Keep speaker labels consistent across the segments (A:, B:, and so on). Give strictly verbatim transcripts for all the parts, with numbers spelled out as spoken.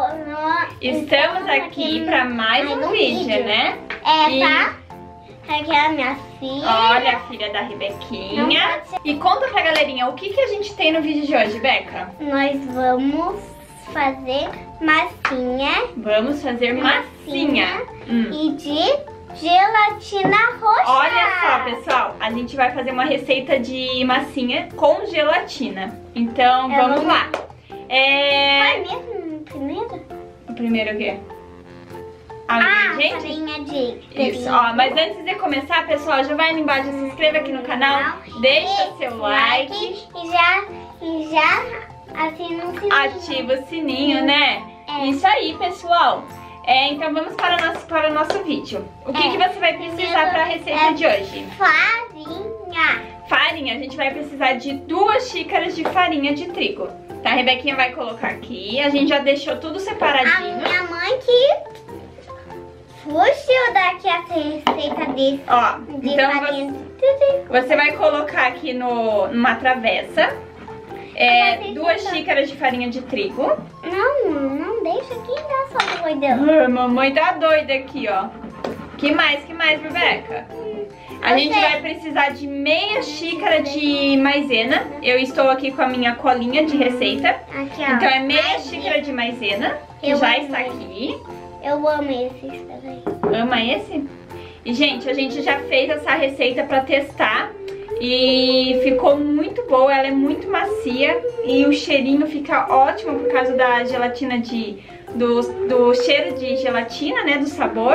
A: Estamos aqui para mais um vídeo, né?
B: É,
A: e...
B: tá? Aqui é a minha filha.
A: Olha, a filha da Rebequinha. E conta pra galerinha, o que, que a gente tem no vídeo de hoje, Beca?
B: Nós vamos fazer massinha.
A: Vamos fazer massinha. massinha. Hum.
B: E de gelatina roxa.
A: Olha só, pessoal, a gente vai fazer uma receita de massinha com gelatina. Então, é, vamos, vamos lá. É...
B: Qual é mesmo primeiro?
A: O primeiro o quê?
B: Ah, farinha de trigo.
A: Isso, ó, mas antes de começar, pessoal, já vai ali embaixo, se inscreva aqui no canal, deixa
B: e
A: seu like,
B: like e já, e já ativa o sininho.
A: Ativa o sininho, né? É. Isso aí, pessoal. É, então vamos para o nosso, para o nosso vídeo. O que, é. que você vai precisar para a receita é de hoje?
B: Farinha.
A: Farinha, a gente vai precisar de duas xícaras de farinha de trigo. Tá, a Rebequinha vai colocar aqui, a gente já deixou tudo separadinho.
B: A minha mãe que fugiu daqui essa receita desse.
A: Ó,
B: de
A: então
B: farinha
A: você, você vai colocar aqui no, numa travessa é, duas xícaras de farinha de trigo.
B: Não, não deixa aqui, dá só doida.
A: Ah, mamãe tá doida aqui, ó. Que mais, que mais, Rebeca? A gente vai precisar de meia xícara de maisena. Eu estou aqui com a minha colinha de receita.
B: Aqui, ó.
A: Então é meia xícara de maisena, que
B: Eu
A: já
B: amo
A: está
B: esse.
A: aqui.
B: Eu amo esse também.
A: Ama esse? E, gente, a gente já fez essa receita pra testar e ficou muito boa. Ela é muito macia e o cheirinho fica ótimo por causa da gelatina de... Do, do cheiro de gelatina, né? Do sabor.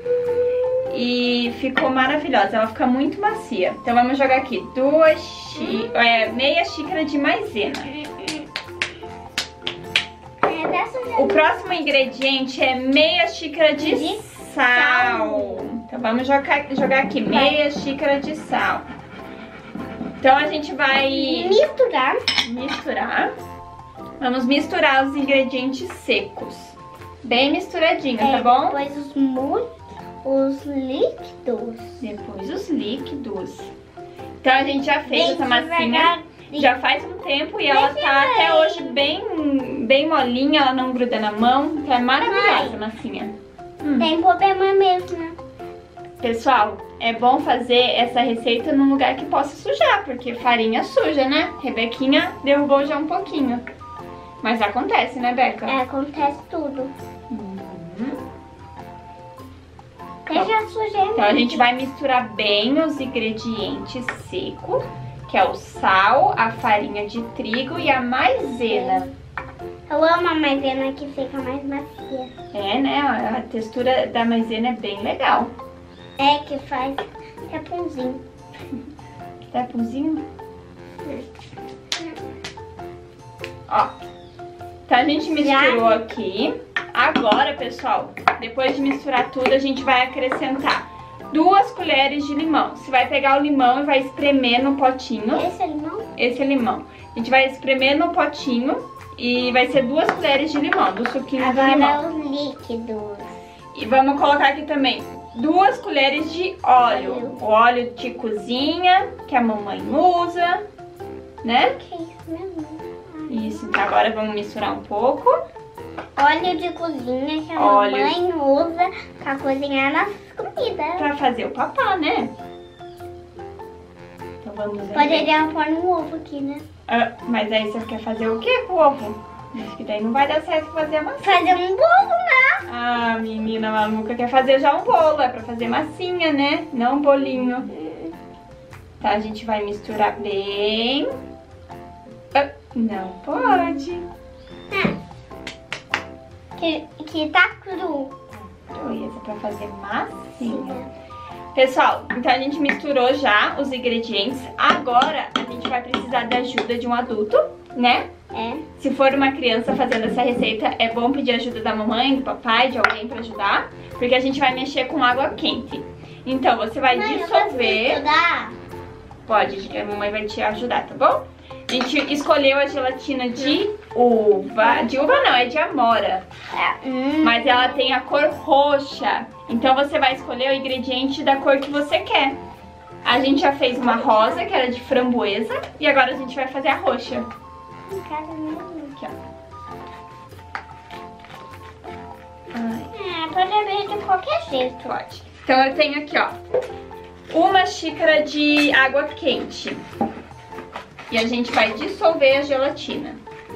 A: E ficou maravilhosa, ela fica muito macia. Então vamos jogar aqui duas xí... é, meia xícara de maisena. O próximo ingrediente é meia xícara de, de sal. sal. Então vamos jogar, jogar aqui meia xícara de sal. Então a gente vai
B: misturar.
A: Misturar. Vamos misturar os ingredientes secos. Bem misturadinho, é, tá bom?
B: Depois os molhos. Os líquidos.
A: Depois os líquidos. Então a gente já fez essa massinha já faz um tempo e ela tá até hoje bem, bem molinha, ela não gruda na mão. Então é maravilhosa a massinha. Hum.
B: Tem problema mesmo.
A: Pessoal, é bom fazer essa receita num lugar que possa sujar, porque farinha suja, né? Rebequinha derrubou já um pouquinho. Mas acontece, né, Beca?
B: É, acontece tudo.
A: Uhum.
B: Eu já sujei.
A: Então a gente vai misturar bem os ingredientes secos, que é o sal, a farinha de trigo e a maisena.
B: Eu amo a maisena que fica mais macia.
A: É, né? A textura da maisena é bem legal.
B: É, que faz tapunzinho.
A: Tapunzinho? Ó. Então a gente misturou já aqui. Agora, pessoal, depois de misturar tudo, a gente vai acrescentar duas colheres de limão. Você vai pegar o limão e vai espremer no potinho.
B: Esse é limão?
A: Esse é limão. A gente vai espremer no potinho e vai ser duas colheres de limão, do suquinho
B: Agora
A: do limão.
B: Agora os líquidos.
A: E vamos colocar aqui também duas colheres de óleo.
B: Óleo.
A: O óleo de cozinha, que a mamãe usa, né?
B: Que isso mesmo?
A: Isso, então agora vamos misturar um pouco.
B: Óleo de cozinha que a
A: óleo.
B: mamãe usa pra cozinhar nas comidas.
A: Pra fazer o papá, né? Então vamos ver.
B: Poderia pôr um ovo aqui, né?
A: Ah, mas aí você quer fazer o que com o ovo? Acho que daí não vai dar certo fazer a massinha.
B: Fazer um bolo, né?
A: Ah, menina maluca quer fazer já um bolo. É pra fazer massinha, né? Não um bolinho. Tá, a gente vai misturar bem. Ah, não pode.
B: Ah. Que, que tá cru.
A: Então, esse é pra fazer massinha. Pessoal, então a gente misturou já os ingredientes. Agora a gente vai precisar da ajuda de um adulto, né?
B: É.
A: Se for uma criança fazendo essa receita, é bom pedir ajuda da mamãe, do papai, de alguém pra ajudar. Porque a gente vai mexer com água quente. Então você vai
B: Mãe,
A: dissolver.
B: eu posso ajudar?
A: Pode, a mamãe vai te ajudar, tá bom? A gente escolheu a gelatina de uva. De uva não, é de amora.
B: É. Hum.
A: Mas ela tem a cor roxa. Então você vai escolher o ingrediente da cor que você quer. A gente já fez uma rosa, que era de framboesa. E agora a gente vai fazer a roxa.
B: Aqui,
A: ó.
B: É, pode abrir de qualquer jeito.
A: Pode. Então eu tenho aqui, ó, uma xícara de água quente. E a gente vai dissolver a gelatina.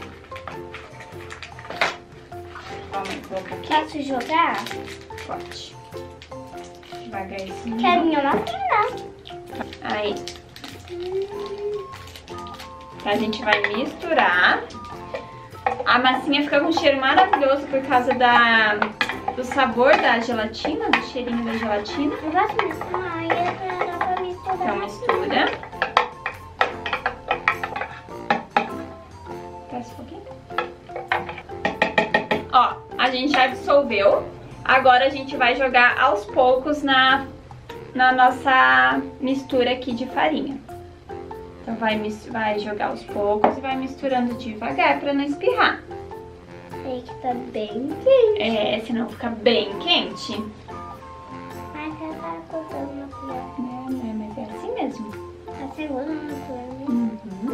A: Vamos aqui.
B: Posso jogar?
A: Pode. Devagarzinho.
B: Quero minha máquina.
A: Aí. A gente vai misturar. A massinha fica com um cheiro maravilhoso por causa da, do sabor da gelatina, do cheirinho da gelatina.
B: Eu gosto de misturar. Aí dá pra misturar.
A: Então mistura. Desce um pouquinho. Ó, a gente já dissolveu. Agora a gente vai jogar aos poucos na, na nossa mistura aqui de farinha. Então vai, vai jogar aos poucos e vai misturando devagar pra não espirrar.
B: Tem que tá bem quente.
A: É, senão fica bem quente.
B: Ai, você tá cortando uma colher.
A: É, né, mas é assim mesmo.
B: Tá segurando uma colher, né?
A: Uhum.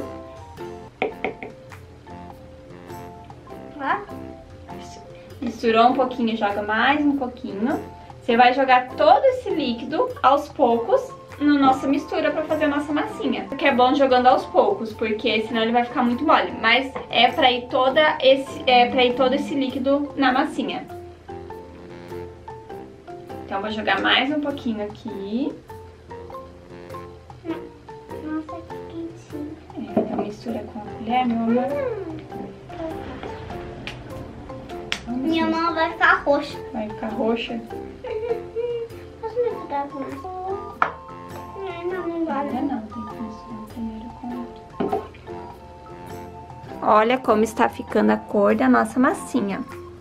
B: Ó.
A: Misturou um pouquinho, joga mais um pouquinho. Você vai jogar todo esse líquido aos poucos na nossa mistura pra fazer a nossa massinha. O que é bom jogando aos poucos, porque senão ele vai ficar muito mole. Mas é pra ir, toda esse, é pra ir todo esse líquido na massinha. Então vou jogar mais um pouquinho aqui.
B: Nossa, que quentinho.
A: É, então mistura com a colher, meu amor. Vamos
B: Minha
A: ver.
B: mão vai ficar roxa.
A: Vai ficar roxa.
B: Posso misturar com isso? Não, não vai.
A: Ainda não, tem que misturar primeiro com outro. Olha como está ficando a cor da nossa massinha.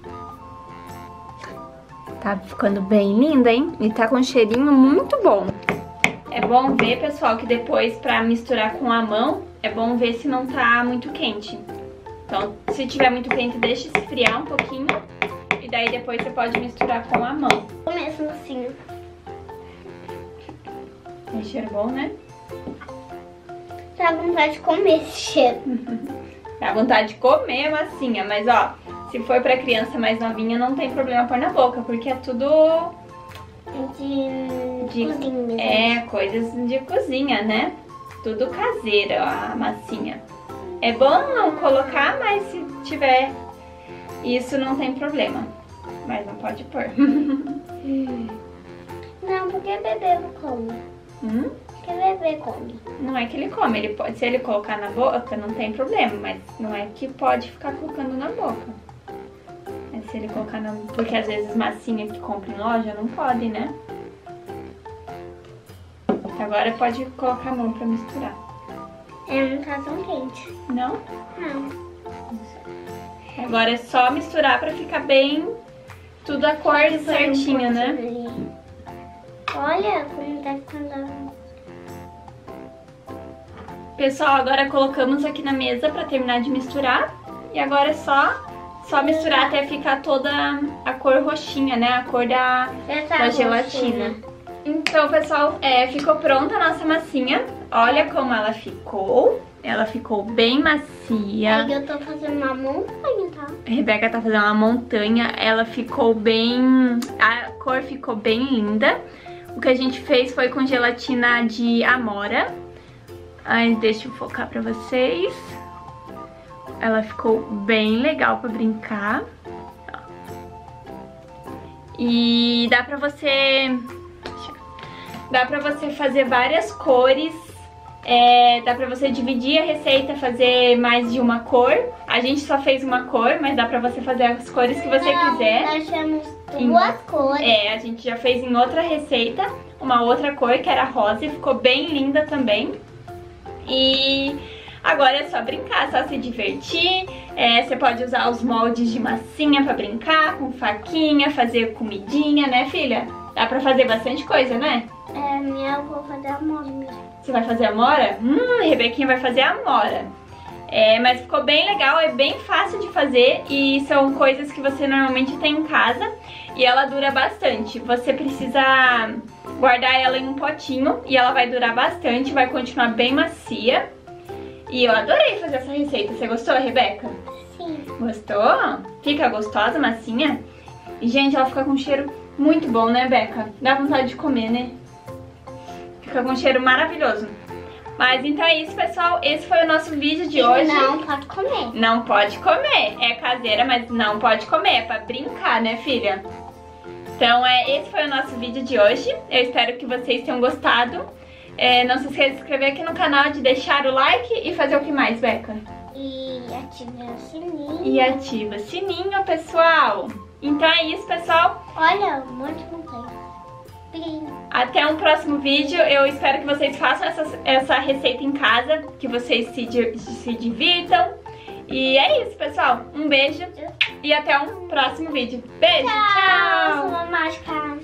A: Tá ficando bem linda, hein? E tá com um cheirinho muito bom. É bom ver, pessoal, que depois pra misturar com a mão, é bom ver se não tá muito quente. Então, se tiver muito quente, deixa esfriar um pouquinho. E daí depois você pode misturar com a mão.
B: Começo assim.
A: Tem cheiro bom, né?
B: Dá vontade de comer esse cheiro.
A: Dá vontade de comer a massinha, mas ó, se for pra criança mais novinha, não tem problema pôr na boca, porque é tudo
B: De,
A: de
B: cozinha mesmo.
A: É, coisas de cozinha, né? Tudo caseiro, a massinha. É bom não colocar, mas se tiver isso não tem problema. Mas não pode pôr.
B: Hum. Não, porque bebê não come.
A: Hum?
B: Porque bebê come.
A: Não é que ele come, ele pode, se ele colocar na boca não tem problema, mas não é que pode ficar colocando na boca. É se ele colocar na... Porque às vezes massinha que compra em loja não pode, né? Agora pode colocar a mão pra misturar.
B: É, não tá tão quente.
A: Não?
B: Não.
A: Agora é só misturar pra ficar bem tudo a cor certinha, né?
B: Olha como tá ficando.
A: Pessoal, agora colocamos aqui na mesa pra terminar de misturar. E agora é só, só misturar até ficar toda a cor roxinha, né? A cor da, da gelatina. Então, pessoal, é, ficou pronta a nossa massinha. Olha como ela ficou. Ela ficou bem macia.
B: Aí eu tô fazendo uma montanha, tá?
A: A Rebeca tá fazendo uma montanha. Ela ficou bem... A cor ficou bem linda. O que a gente fez foi com gelatina de amora. Aí, deixa eu focar pra vocês. Ela ficou bem legal pra brincar. E dá pra você... Dá pra você fazer várias cores. É, dá pra você dividir a receita, fazer mais de uma cor. A gente só fez uma cor, mas dá pra você fazer as cores que você
B: Não,
A: quiser.
B: Nós temos
A: Em-
B: duas cores.
A: É, a gente já fez em outra receita uma outra cor que era rosa e ficou bem linda também. E agora é só brincar, só se divertir. É, você pode usar os moldes de massinha pra brincar, com faquinha, fazer comidinha, né, filha? Dá pra fazer bastante coisa, né?
B: É, minha eu vou fazer amor mesmo.
A: Você vai fazer a amora? Hum, a Rebequinha vai fazer a amora. É, mas ficou bem legal, é bem fácil de fazer e são coisas que você normalmente tem em casa e ela dura bastante. Você precisa guardar ela em um potinho e ela vai durar bastante, vai continuar bem macia. E eu adorei fazer essa receita. Você gostou, Rebeca?
B: Sim.
A: Gostou? Fica gostosa, massinha? E, gente, ela fica com um cheiro muito bom, né, Beca? Dá vontade de comer, né? Fica com um cheiro maravilhoso. Mas então é isso, pessoal. Esse foi o nosso vídeo de hoje.
B: Não pode comer.
A: Não pode comer. É caseira, mas não pode comer. É pra brincar, né, filha? Então, é, esse foi o nosso vídeo de hoje. Eu espero que vocês tenham gostado. É, não se esqueça de se inscrever aqui no canal, de deixar o like e fazer o que mais, Beca?
B: E ative o sininho.
A: E ativa o sininho, pessoal. Então é isso, pessoal.
B: Olha, um monte de montanha.
A: Até um próximo vídeo. Eu espero que vocês façam essa, essa receita em casa, que vocês se, se divirtam. E é isso, pessoal. Um beijo e até um próximo vídeo. Beijo, tchau!
B: Tchau, mágica.